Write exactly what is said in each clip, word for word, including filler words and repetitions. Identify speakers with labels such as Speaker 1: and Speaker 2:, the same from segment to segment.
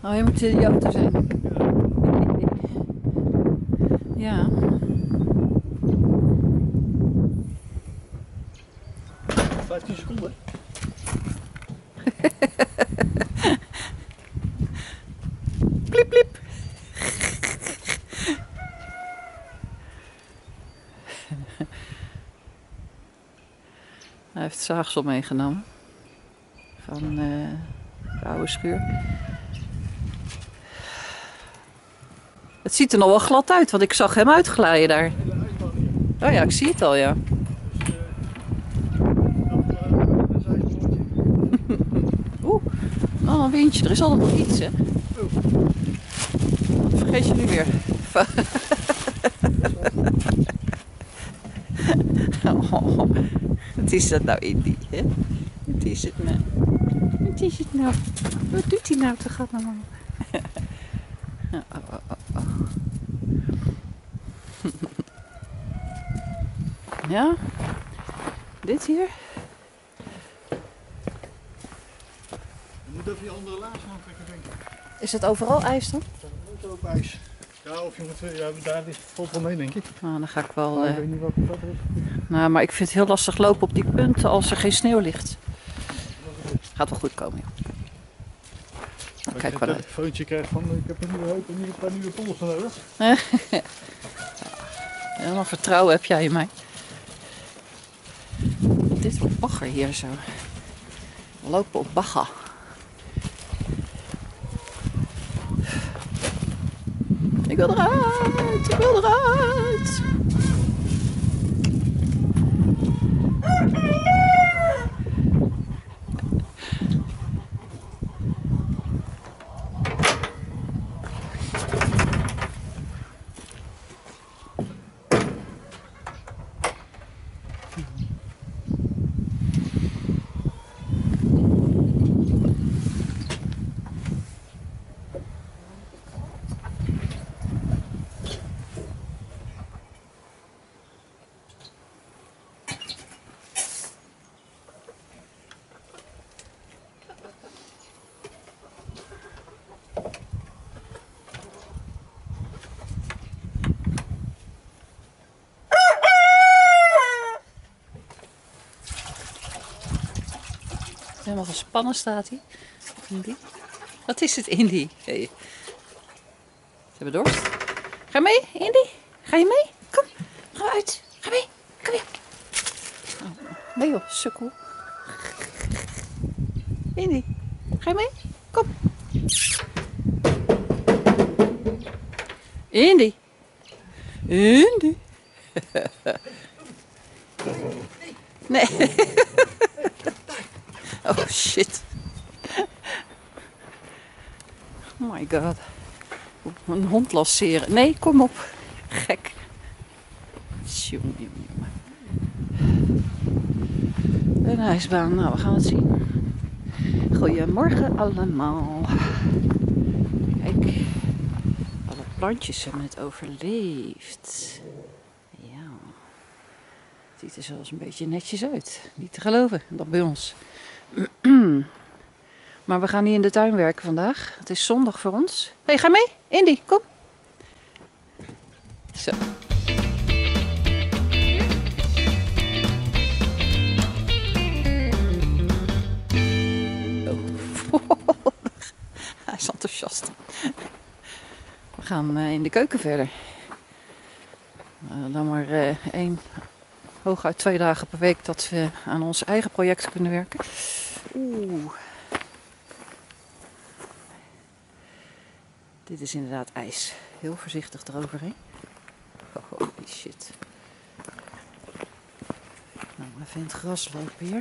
Speaker 1: Oh, je moet in die auto zijn. Ja.
Speaker 2: vijftien seconden.
Speaker 1: Pliep, pliep. Hij heeft zaagsel meegenomen. Van uh, de oude schuur. Het ziet er nog wel glad uit, want ik zag hem uitglijden daar. Oh ja, ik zie het al, ja. Oeh, oh, een windje. Er is altijd nog iets, hè. Wat vergeet je nu weer? Oh, wat is dat nou, Indy, hè? Wat is het nou? Wat is het nou? Wat doet hij nou te gaan allemaal? Oh, oh, oh, oh. Ja, dit hier.
Speaker 2: Je moet even je andere laars aantrekken, denk ik.
Speaker 1: Is het overal ijs dan?
Speaker 2: Er moet ook ijs. Ja, of je moet, ja, daar ligt het valt wel mee, denk ik.
Speaker 1: Nou, dan ga ik wel.
Speaker 2: Maar
Speaker 1: Uh...
Speaker 2: ik weet niet wat dat is.
Speaker 1: Nou, maar ik vind het heel lastig lopen op die punten als er geen sneeuw ligt. Gaat wel goed komen, joh. Nou, kijk maar uit.
Speaker 2: Als je een telefoontje krijgt van ik heb een nieuwe heup en een paar nieuwe polsen nodig.
Speaker 1: Helemaal vertrouwen heb jij in mij. Dit wordt bagger hier zo. We lopen op bagger. Ik wil eruit! Ik wil eruit! Helemaal gespannen staat hij. Indy. Wat is het, Indy? Hey. Ze hebben dorst. Ga mee, Indy? Ga je mee? Kom, ga uit. Ga mee. Kom hier. Oh, nee joh, sukkel. Indy, ga je mee? Kom. Indy. Indy. Nee. Oh shit. Oh my god. Een hond lanceren. Nee, kom op. Gek. Jongen, jongen, jongen. Een ijsbaan. Nou, we gaan het zien. Goedemorgen allemaal. Kijk. Alle plantjes hebben het overleefd. Ja. Het ziet er zelfs een beetje netjes uit. Niet te geloven. Dat bij ons. Maar we gaan niet in de tuin werken vandaag. Het is zondag voor ons. Hé, hey, ga mee? Indy, kom. Zo. Oh. Hij is enthousiast. We gaan uh, in de keuken verder. Uh, dan maar uh, één, hooguit twee dagen per week dat we aan ons eigen project kunnen werken. Oeh. Dit is inderdaad ijs. Heel voorzichtig eroverheen. Oh, holy shit. Nou, even in het gras lopen hier.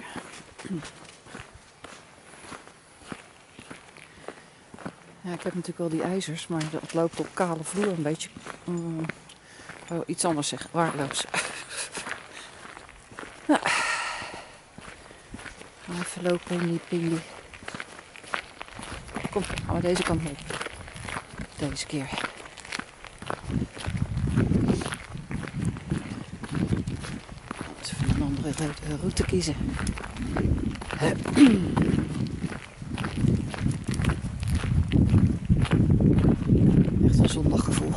Speaker 1: Ja, ik heb natuurlijk wel die ijzers, maar dat loopt op kale vloer een beetje. Um, oh, iets anders zeggen, waardeloos. Nou. Even lopen in die pingel. Kom, gaan we deze kant op. Deze keer. Even een andere route kiezen. zondaggevoel.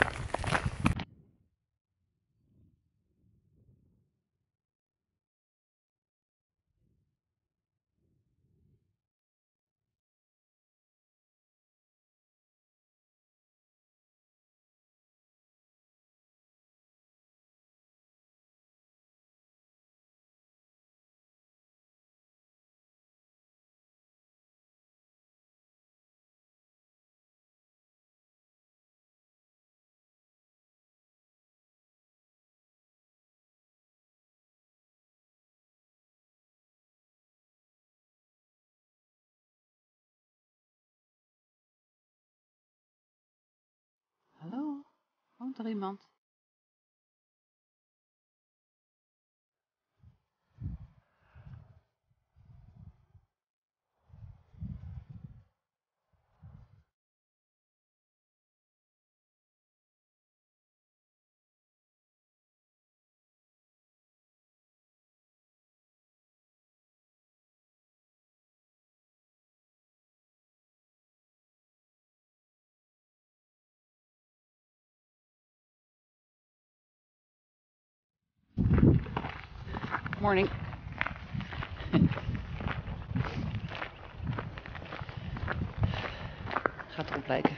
Speaker 1: Hallo, woont er iemand? Morning. Gaat erop lijken.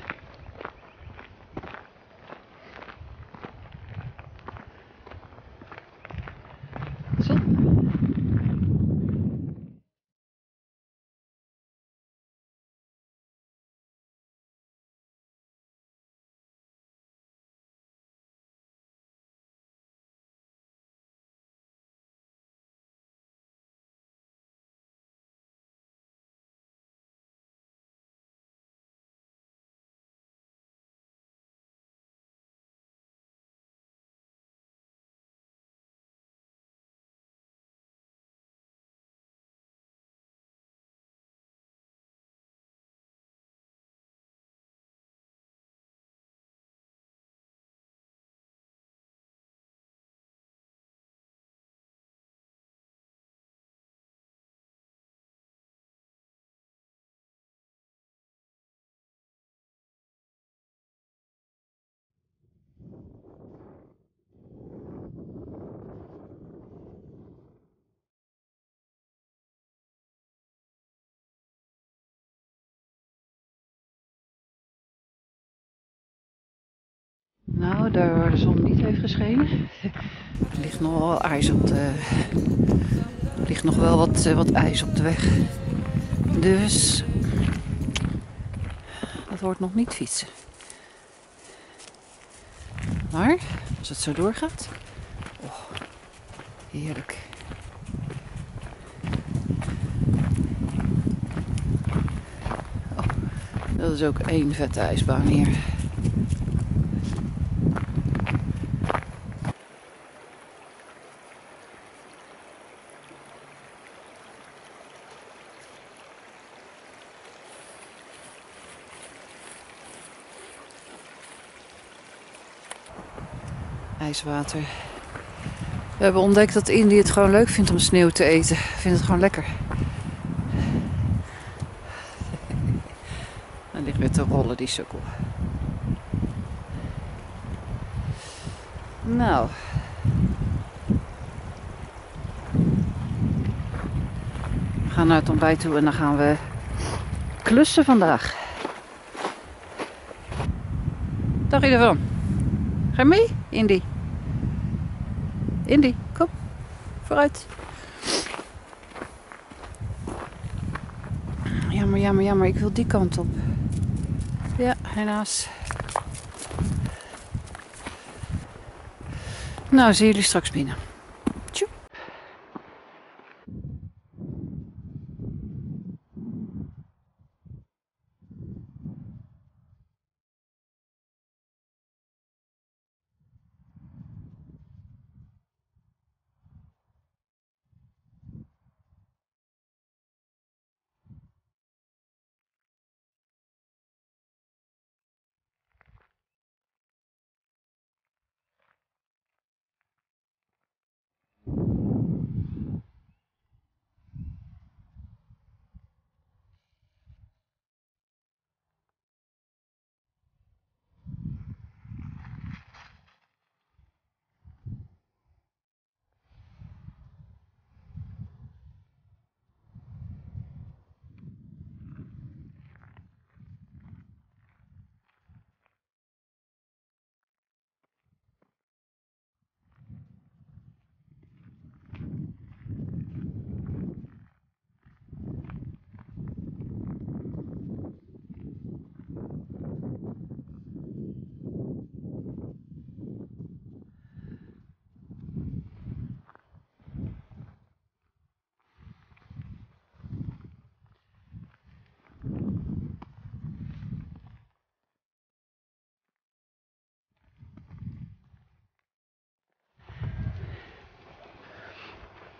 Speaker 1: Zo. Nou, daar waar de zon niet heeft geschenen, er ligt nog wel ijs op de, er ligt nog wel wat, wat ijs op de weg. Dus dat wordt nog niet fietsen. Maar als het zo doorgaat, oh, heerlijk. Oh, dat is ook één vette ijsbaan hier. IJswater. We hebben ontdekt dat Indy het gewoon leuk vindt om sneeuw te eten. Vindt het gewoon lekker. Dan ligt weer te rollen die sukkel. Nou. We gaan naar het ontbijt toe en dan gaan we klussen vandaag. Dag iedereen. Ga je mee, Indy? Indy, kom. Vooruit. Jammer, jammer, jammer. Ik wil die kant op. Ja, helaas. Nou, zien jullie straks binnen.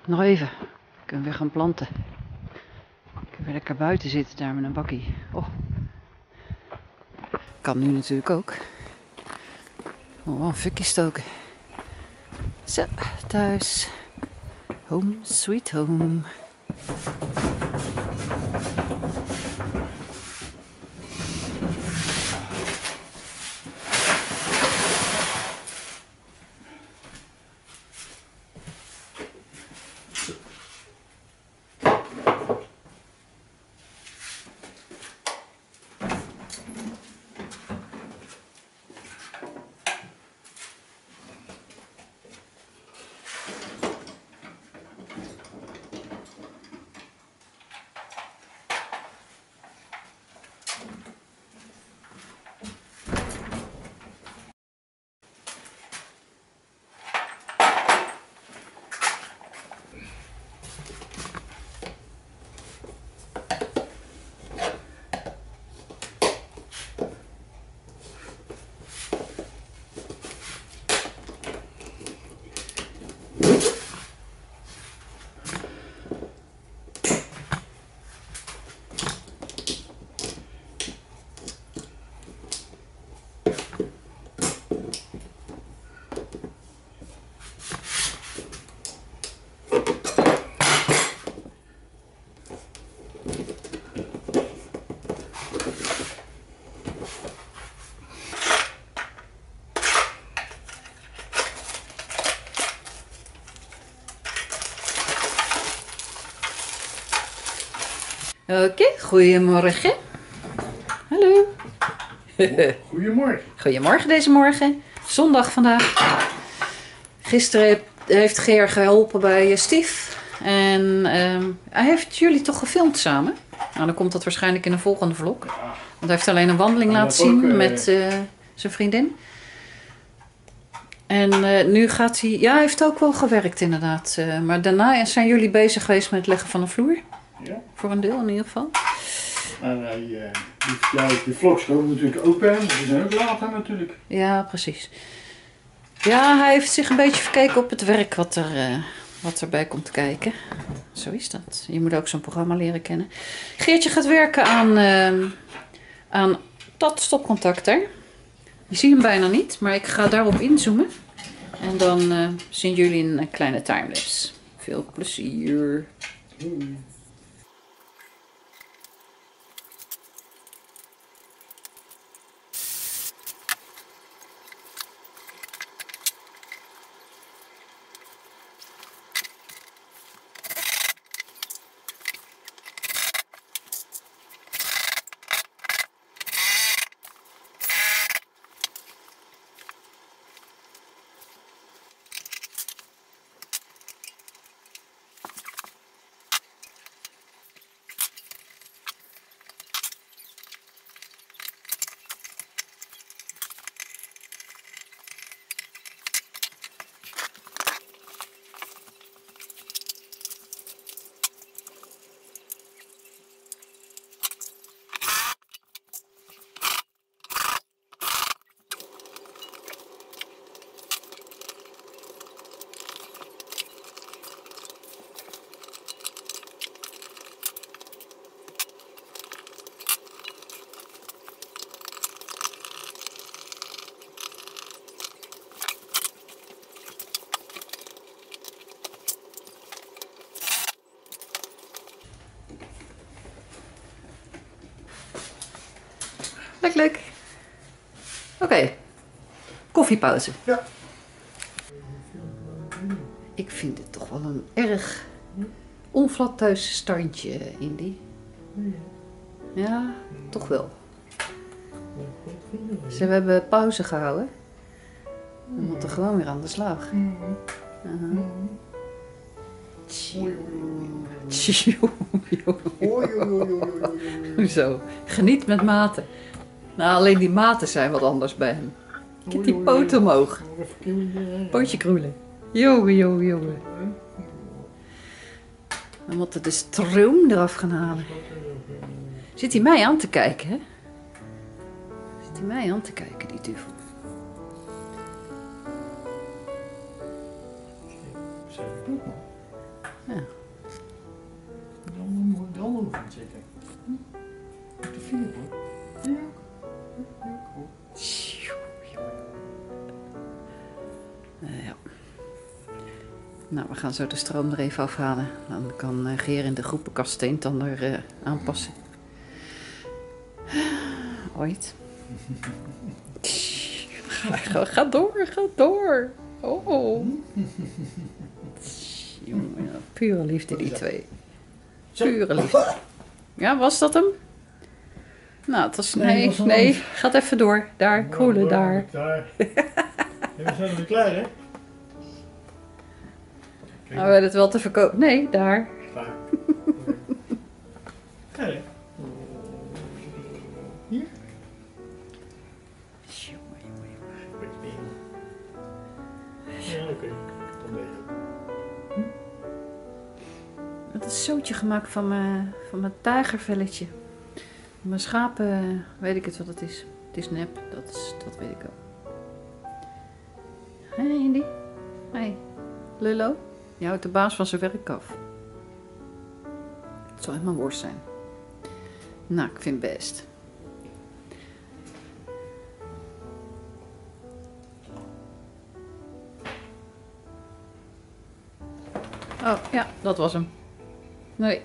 Speaker 1: Nog even. Kunnen we weer gaan planten. Ik kan weer lekker buiten zitten daar met een bakkie. Oh. Kan nu natuurlijk ook. Oh, een fukje stoken. Zo, thuis. Home sweet home. Oké, okay, goedemorgen. Hallo.
Speaker 2: Goedemorgen.
Speaker 1: Goedemorgen deze morgen. Zondag vandaag. Gisteren heeft Geer geholpen bij Stief. En uh, hij heeft jullie toch gefilmd samen? Nou, dan komt dat waarschijnlijk in een volgende vlog. Want hij heeft alleen een wandeling
Speaker 2: ja,
Speaker 1: laten zien
Speaker 2: ook, uh,
Speaker 1: met uh, zijn vriendin. En uh, nu gaat hij... Ja, hij heeft ook wel gewerkt inderdaad. Uh, maar daarna zijn jullie bezig geweest met het leggen van de vloer.
Speaker 2: Ja.
Speaker 1: Voor een deel in ieder geval.
Speaker 2: En uh, die, ja, die vlogs komen natuurlijk ook bij hem. Die zijn ook later natuurlijk.
Speaker 1: Ja, precies. Ja, hij heeft zich een beetje verkeken op het werk wat, er, uh, wat erbij komt kijken. Zo is dat. Je moet ook zo'n programma leren kennen. Geertje gaat werken aan, uh, aan dat stopcontact daar. Je ziet hem bijna niet, maar ik ga daarop inzoomen. En dan uh, zien jullie een, een kleine timelapse. Veel plezier.
Speaker 2: Doei.
Speaker 1: Leuk, leuk. Oké. Okay. Koffiepauze.
Speaker 2: Ja.
Speaker 1: Ik vind het toch wel een erg onvlat thuis standje, Indy. Ja, toch wel. Ze hebben pauze gehouden. We moeten gewoon weer aan de slag. Uh-huh. Zo, geniet met mate. Nou, alleen die maten zijn wat anders bij hem. Kijk die poot omhoog. Pootje kroelen. Jongen, jongen, jongen. We moeten de stroom eraf gaan halen. Zit hij mij aan te kijken, hè? Zit hij mij aan te kijken, die duvel? Ja.
Speaker 2: Dan moet je de andere gaan zitten. Op de vier hoor. Ja.
Speaker 1: Uh, ja. Nou, we gaan zo de stroom er even afhalen. Dan kan uh, Geer in de groepenkast een en ander uh, aanpassen. Ooit. Ga, ga door, ga door. Oh. Jongen, ja, pure liefde die twee. Pure liefde. Ja, was dat hem? Nou, het was... Nee, nee, nee. Gaat even door. Daar, koelen, daar.
Speaker 2: daar. Ja, we zijn er weer klaar, hè?
Speaker 1: Nou, we hebben het wel te verkopen. Nee, daar.
Speaker 2: Klaar. Kijk. Hier?
Speaker 1: Jongen, jongen, jongen.
Speaker 2: Ja, oké. Okay. Dan deze.
Speaker 1: Het is een zootje gemaakt van mijn, van mijn tijgervelletje. Mijn schapen, weet ik het wat het is. Het is nep, dat, is, dat weet ik ook. Hé, hey, Indy. Hé, hey. Lullo. Je houdt de baas van zijn werk af. Het zal helemaal worst zijn. Nou, ik vind het best. Oh, ja, dat was hem. Nee.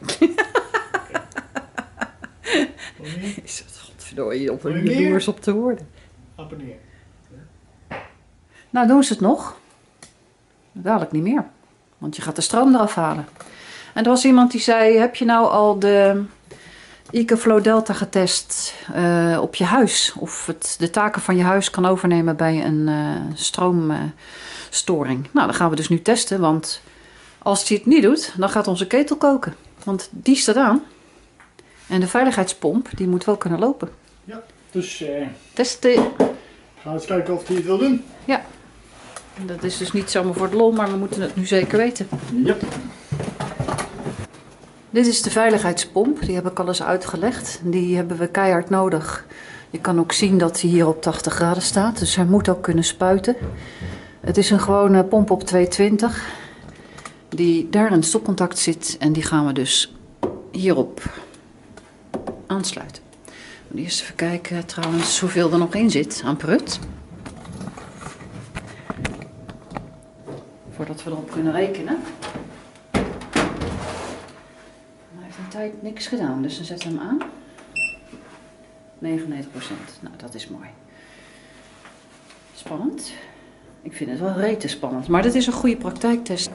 Speaker 1: Is het godverdorie op een jaloers op te worden.
Speaker 2: Abonneer.
Speaker 1: Nou, doen ze het nog. Dadelijk niet meer. Want je gaat de stroom eraf halen. En er was iemand die zei, heb je nou al de EcoFlow Delta getest uh, op je huis? Of het de taken van je huis kan overnemen bij een uh, stroomstoring. Uh, nou, dat gaan we dus nu testen. Want als hij het niet doet, dan gaat onze ketel koken. Want die staat aan. En de veiligheidspomp, die moet wel kunnen lopen.
Speaker 2: Ja, dus uh,
Speaker 1: testen.
Speaker 2: Gaan we eens kijken of hij het wil doen.
Speaker 1: Ja. Dat is dus niet zomaar voor het lol, maar we moeten het nu zeker weten.
Speaker 2: Ja.
Speaker 1: Dit is de veiligheidspomp, die heb ik al eens uitgelegd. Die hebben we keihard nodig. Je kan ook zien dat hij hier op tachtig graden staat, dus hij moet ook kunnen spuiten. Het is een gewone pomp op tweehonderdtwintig, die daar in stopcontact zit en die gaan we dus hierop aansluiten. Eerst even kijken trouwens hoeveel er nog in zit aan prut. Voordat we erop kunnen rekenen. Hij heeft een tijd niks gedaan, dus dan zetten we hem aan. negenennegentig procent. Nou, dat is mooi. Spannend. Ik vind het wel rete spannend, maar dit is een goede praktijktest.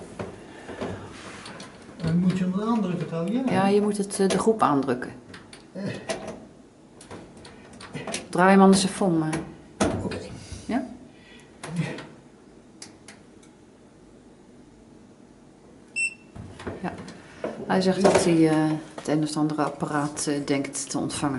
Speaker 2: Dan moet je hem aandrukken trouwens. Ja.
Speaker 1: Ja, je moet het, de groep aandrukken. Draai hem anders even om. Oké.
Speaker 2: Okay.
Speaker 1: Ja? Ja. Hij zegt dat hij uh, het een of andere apparaat uh, denkt te ontvangen.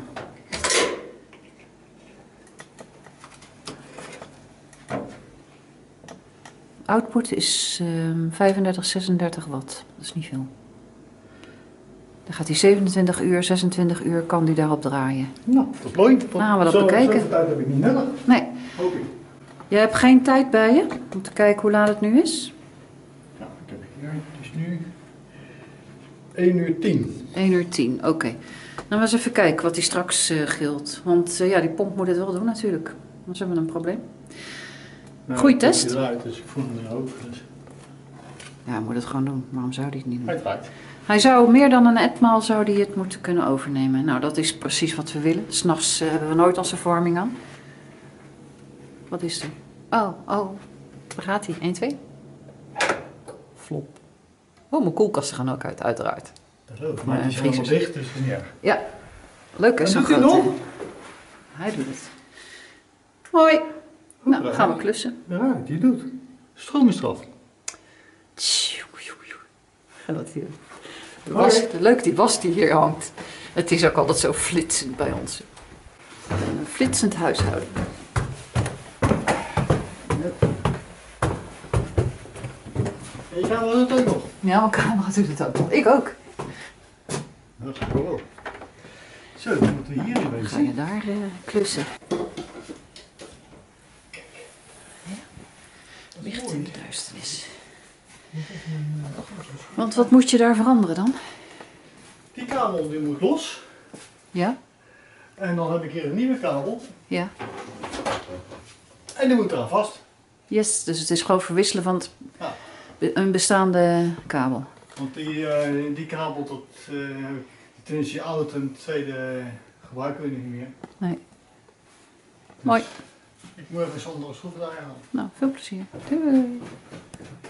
Speaker 1: Output is uh, vijfendertig, zesendertig watt. Dat is niet veel. Dan gaat hij zevenentwintig uur, zesentwintig uur kan hij daarop draaien.
Speaker 2: Nou, dat is mooi.
Speaker 1: Dan gaan we dat
Speaker 2: zo,
Speaker 1: bekijken.
Speaker 2: Zoveel tijd heb ik niet nodig.
Speaker 1: Nee.
Speaker 2: Hoop ik.
Speaker 1: Je hebt geen tijd bij je om te kijken hoe laat het nu is?
Speaker 2: Ja, ik heb het hier. Het is nu één uur tien.
Speaker 1: één uur tien, oké. Okay. Dan eens even kijken wat hij straks uh, gilt. Want uh, ja, die pomp moet het wel doen natuurlijk. Anders hebben we een probleem.
Speaker 2: Nou,
Speaker 1: goeie test.
Speaker 2: Eruit, dus ik voel hem er ook. Dus.
Speaker 1: Ja, hij moet het gewoon doen. Waarom zou hij het niet doen?
Speaker 2: Hij draait.
Speaker 1: Hij zou meer dan een etmaal zou hij het moeten kunnen overnemen. Nou, dat is precies wat we willen. 's Nachts uh, hebben we nooit onze verwarming aan. Wat is er? Oh, oh. Waar gaat hij? één, twee? Flop. Oh, mijn koelkasten gaan ook uit, uiteraard.
Speaker 2: Dat geloof ik.
Speaker 1: Maar
Speaker 2: Maar het is
Speaker 1: vriezers.
Speaker 2: helemaal dicht, dus ja.
Speaker 1: Ja. Leuk hè,
Speaker 2: En
Speaker 1: zo
Speaker 2: doet hij
Speaker 1: groot,
Speaker 2: nog?
Speaker 1: hè? Hij doet het. Hoi. Nou, dan gaan we klussen.
Speaker 2: Ja, die doet. Stroom is eraf.
Speaker 1: En wat hier. De was, leuk die was die hier hangt. Het is ook altijd zo flitsend bij ons. Een flitsend huishouden.
Speaker 2: En je camera doet het ook nog.
Speaker 1: Ja, mijn camera doet het ook nog. Ik ook.
Speaker 2: Dat is cool. Zo, dan moeten we hier in
Speaker 1: Ga
Speaker 2: wezen.
Speaker 1: je daar uh, klussen. Ja. Licht in de duisternis. Want wat moet je daar veranderen dan?
Speaker 2: Die kabel die moet los.
Speaker 1: Ja?
Speaker 2: En dan heb ik hier een nieuwe kabel.
Speaker 1: Ja.
Speaker 2: En die moet eraan vast.
Speaker 1: Yes, dus het is gewoon verwisselen van het,
Speaker 2: Ja.
Speaker 1: een bestaande kabel.
Speaker 2: Want die, uh, die kabel, dat, uh, ten is je oud en tweede gebruiken we niet meer.
Speaker 1: Nee.
Speaker 2: Dus
Speaker 1: Mooi.
Speaker 2: ik moet even zonder schroevendraaier halen.
Speaker 1: Nou, veel plezier. Doei.